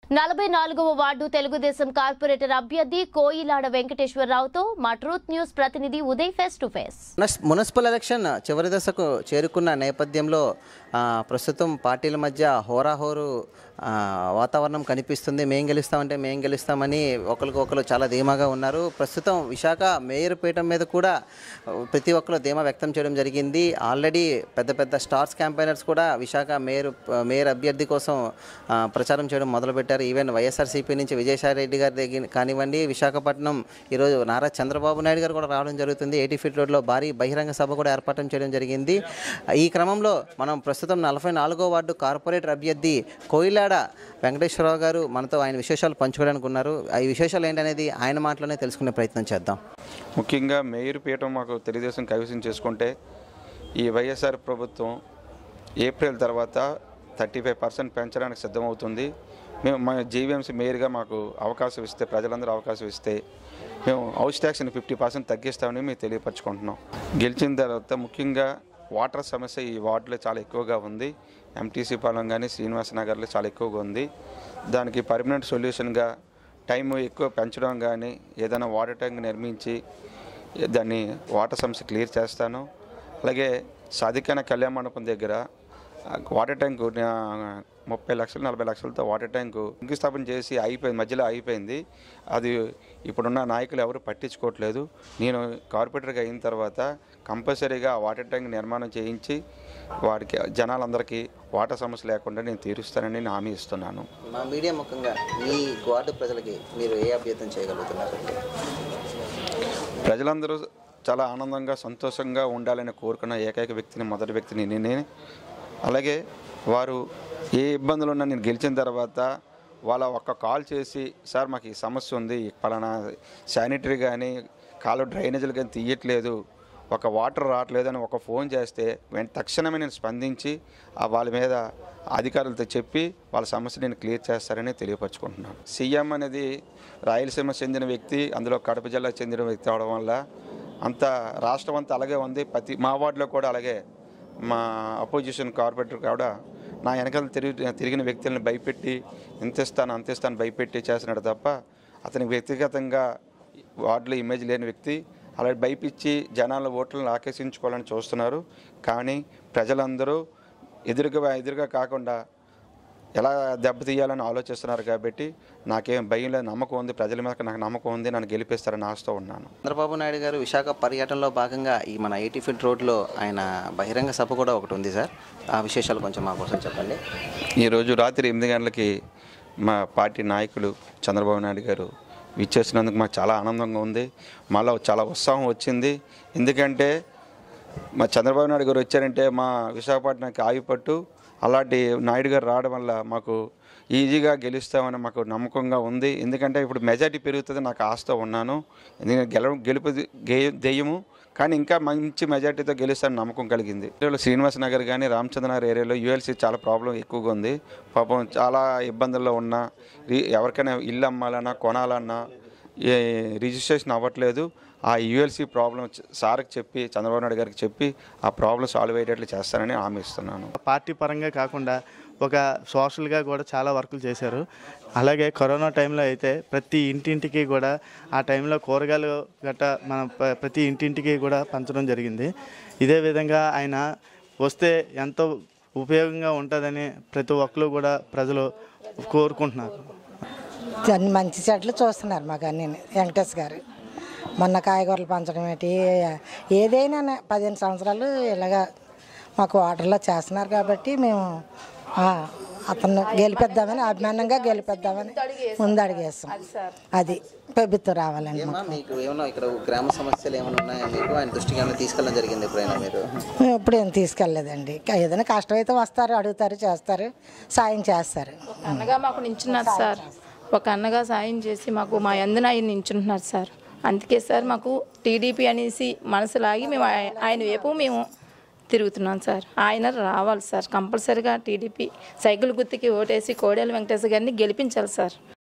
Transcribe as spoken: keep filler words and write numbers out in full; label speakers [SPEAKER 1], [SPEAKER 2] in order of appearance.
[SPEAKER 1] నలభై నాలుగవ ward Telugu Desam corporator అభ్యర్థి కోయిలాడ వెంకటేశ్వరరావుతో మా ట్రూత్ న్యూస్ ప్రతినిధి Uday face to face.
[SPEAKER 2] Municipal election చివరి దశకు చేరుకున్న నేపథ్యంలో ప్రస్తుతం పార్టీల మధ్య హోరాహోరు వాతావరణం కనిపిస్తుంది. మేం గెలుస్తామంటే మేం గెలుస్తామని ఒకరికొకరు చాలా ధీమాగా ఉన్నారు. ప్రస్తుతం విశాఖ మేయర్ పీఠం మీద కూడా ప్రతి ఒక్కరు ధీమా వ్యక్తం చేయడం జరిగింది. ఆల్రెడీ పెద్ద పెద్ద స్టార్స్ క్యాంపెయినర్స్ కూడా విశాఖ మేయర్ మేయర్ అభ్యర్థి కోసం ప్రచారం చేయడం మొదలుపెట్టారు. ఈవెన్ వైఎస్ఆర్సీపీ నుంచి విజయసాయి రెడ్డి గారి దగ్గర కానివ్వండి, విశాఖపట్నం ఈరోజు నారా చంద్రబాబు నాయుడు గారు కూడా రావడం జరుగుతుంది. ఎయిటీ ఫీట్ రోడ్లో భారీ బహిరంగ సభ కూడా ఏర్పాటు చేయడం జరిగింది. ఈ క్రమంలో మనం ప్రస్తుతం నలభై నాలుగో వార్డు కార్పొరేటర్ అభ్యర్థి కోయిలాడ వెంకటేశ్వరరావు గారు మనతో ఆయన విశేషాలు పంచుకోవడానికి ఉన్నారు. ఈ విశేషాలు ఏంటనేది ఆయన మాటలోనే తెలుసుకునే ప్రయత్నం చేద్దాం.
[SPEAKER 3] ముఖ్యంగా మేయర్ పీఠం మాకు తెలుగుదేశం కైవసం చేసుకుంటే ఈ వైఎస్ఆర్ ప్రభుత్వం ఏప్రిల్ తర్వాత థర్టీ ఫైవ్ పర్సెంట్ పెంచడానికి సిద్ధమవుతుంది. మేము మా జీవీఎంసీ మేయర్గా మాకు అవకాశం ఇస్తే, ప్రజలందరూ అవకాశం ఇస్తే మేము హౌస్ ట్యాక్స్ని ఫిఫ్టీ పర్సెంట్ తగ్గిస్తామని మేము తెలియపరచుకుంటున్నాం. గెలిచిన తర్వాత ముఖ్యంగా వాటర్ సమస్య ఈ వార్డులో చాలా ఎక్కువగా ఉంది. ఎంటీసీ పాలెం కానీ శ్రీనివాస నగర్లో చాలా ఎక్కువగా ఉంది. దానికి పర్మనెంట్ సొల్యూషన్గా టైం ఎక్కువ పెంచడం కానీ ఏదైనా వాటర్ ట్యాంక్ నిర్మించి దాన్ని వాటర్ సమస్య క్లియర్ చేస్తాను. అలాగే సాధికాన కళ్యాణ మండపం దగ్గర వాటర్ ట్యాంకు ముప్పై లక్షలు నలభై లక్షలతో వాటర్ ట్యాంకు శంకుస్థాపన చేసి అయిపోయింది, మధ్యలో అయిపోయింది. అది ఇప్పుడున్న నాయకులు ఎవరు పట్టించుకోవట్లేదు. నేను కార్పొరేటర్గా అయిన తర్వాత కంపల్సరీగా వాటర్ ట్యాంక్ నిర్మాణం చేయించి వారికి జనాలందరికీ వాటర్ సమస్య లేకుండా నేను తీరుస్తానని నేను హామీ ఇస్తున్నాను.
[SPEAKER 2] మా మీడియా ముఖ్యంగా మీ వార్డు ప్రజలకి మీరు ఏ అభ్యర్థన చేయగలుగుతున్నారు?
[SPEAKER 3] ప్రజలందరూ చాలా ఆనందంగా సంతోషంగా ఉండాలని కోరుకున్న ఏకైక వ్యక్తిని మొదటి వ్యక్తిని నేనే. అలాగే వారు ఏ ఇబ్బందులు ఉన్నా నేను గెలిచిన తర్వాత వాళ్ళ ఒక్క కాల్ చేసి, సార్ మాకు ఈ సమస్య ఉంది, పలానా శానిటరీ కానీ కాలు డ్రైనేజీలు కానీ తీయట్లేదు, ఒక వాటర్ రావట్లేదు అని ఒక ఫోన్ చేస్తే వెంట తక్షణమే నేను స్పందించి వాళ్ళ మీద అధికారులతో చెప్పి వాళ్ళ సమస్య నేను క్లియర్ చేస్తారని తెలియపరచుకుంటున్నాను. సీఎం అనేది రాయలసీమ చెందిన వ్యక్తి, అందులో కడప జిల్లాకు చెందిన వ్యక్తి అవడం వల్ల అంత రాష్ట్రం అంతా అలాగే ఉంది. ప్రతి మా వార్డులో కూడా అలాగే మా అపోజిషన్ కార్పొరేటర్ కూడా నా వెనకాల తిరిగి తిరిగిన వ్యక్తులను భయపెట్టి ఇంత ఇస్తాను అంత ఇస్తాను భయపెట్టి చేస్తున్నాడు తప్ప అతనికి వ్యక్తిగతంగా వార్డులో ఇమేజ్ లేని వ్యక్తి. అలా భయపించి జనాల ఓట్లను ఆకర్షించుకోవాలని చూస్తున్నారు. కానీ ప్రజలందరూ ఎదురుగా ఎదురుగా కాకుండా ఎలా దెబ్బతీయాలని ఆలోచిస్తున్నారు. కాబట్టి నాకేం భయం లేదు, నమ్మకం ఉంది, ప్రజల మీద నాకు నమ్మకం ఉంది, నన్ను గెలిపిస్తారని ఆశతో ఉన్నాను.
[SPEAKER 2] చంద్రబాబు నాయుడు గారు విశాఖ పర్యటనలో భాగంగా ఈ మన ఎయిటీ ఫీట్ రోడ్లో ఆయన బహిరంగ సభ కూడా ఒకటి ఉంది సార్. ఆ విశేషాలు కొంచెం మా కోసం చెప్పండి.
[SPEAKER 3] ఈరోజు రాత్రి ఎనిమిది గంటలకి మా పార్టీ నాయకులు చంద్రబాబు నాయుడు గారు విచ్చేసినందుకు మాకు చాలా ఆనందంగా ఉంది. మాలో చాలా ఉత్సాహం వచ్చింది. ఎందుకంటే మా చంద్రబాబు నాయుడు గారు వచ్చారంటే మా విశాఖపట్నానికి ఆయుపట్టు. అలాంటి నాయుడు గారు రావడం వల్ల మాకు ఈజీగా గెలుస్తామని మాకు నమ్మకంగా ఉంది. ఎందుకంటే ఇప్పుడు మెజార్టీ పెరుగుతుంది నాకు ఆశతో ఉన్నాను. ఎందుకంటే గెల గెలుపు దెయ్యము, కానీ ఇంకా మంచి మెజార్టీతో గెలుస్తానని నమ్మకం కలిగింది. శ్రీనివాస నగర్ కానీ రామచంద్రనగర్ ఏరియాలో యూఎల్సీ చాలా ప్రాబ్లం ఎక్కువగా ఉంది. పాపం చాలా ఇబ్బందుల్లో ఉన్న ఎవరికైనా ఇల్లు అమ్మాలన్నా కొనాలన్నా రిజిస్ట్రేషన్ అవ్వట్లేదు. ఆ యూఎల్సీ ప్రాబ్లం సార్కి చెప్పి చంద్రబాబు నాయుడు గారికి చెప్పి ఆ ప్రాబ్లం సాల్వ్ అయ్యేటట్లు చేస్తానని హామీ ఇస్తున్నాను.
[SPEAKER 4] పార్టీ పరంగా కాకుండా ఒక సోషల్గా కూడా చాలా వర్కులు చేశారు. అలాగే కరోనా టైంలో అయితే ప్రతి ఇంటింటికి కూడా ఆ టైంలో కూరగాయలు గట్రా మన ప్రతి ఇంటింటికి కూడా పంచడం జరిగింది. ఇదే విధంగా ఆయన వస్తే ఎంతో ఉపయోగంగా ఉంటుందని ప్రతి ఒక్కరు కూడా ప్రజలు కోరుకుంటున్నారు.
[SPEAKER 5] మంచి చెట్లు చూస్తున్నారు మాకు అన్నీ వెంకటేష్ గారు. మొన్న కాయగూరలు పంచడం ఏంటి, ఏదైనా పదిహేను సంవత్సరాలు ఇలాగా మాకు వాటర్లో చేస్తున్నారు. కాబట్టి మేము అతను గెలిపిద్దామని అభిమానంగా గెలిపిద్దామని ముందు అడిగేస్తాం. అది ప్రభుత్వం రావాలండి.
[SPEAKER 2] మీకు ఏమన్నా ఇక్కడ గ్రామ సమస్యలు ఏమైనా ఉన్నాయా? మీకు ఆయన దృష్టికి ఏమైనా తీసుకెళ్ళడం జరిగింది ఎప్పుడైనా? మీరు
[SPEAKER 5] మేము ఎప్పుడు ఏం తీసుకెళ్ళలేదండి. ఏదైనా కష్టమైతే వస్తారు, అడుగుతారు, చేస్తారు, సాయం చేస్తారు.
[SPEAKER 6] అన్నగా మాకు నించున్నారు సార్. ఒక అన్నగా సాయం చేసి మాకు మా అందరిని ఆయన నించుంటున్నారు సార్. అందుకే సార్ మాకు టీడీపీ అనేసి మనసు లాగి మేము ఆయన వైపు మేము తిరుగుతున్నాం సార్. ఆయన రావాలి సార్. కంపల్సరీగా టీడీపీ సైకిల్ గుర్తుకి ఓటేసి కోడెల వెంకటేశ్వర గారిని గెలిపించాలి సార్.